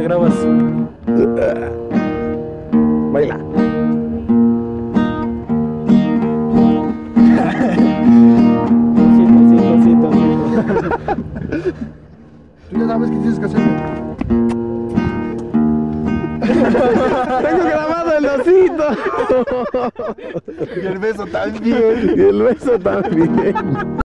grabas. Baila. Osito. Tú ya sabes qué tienes que hacer. Tengo grabado el osito. Y el beso también. Y el beso también.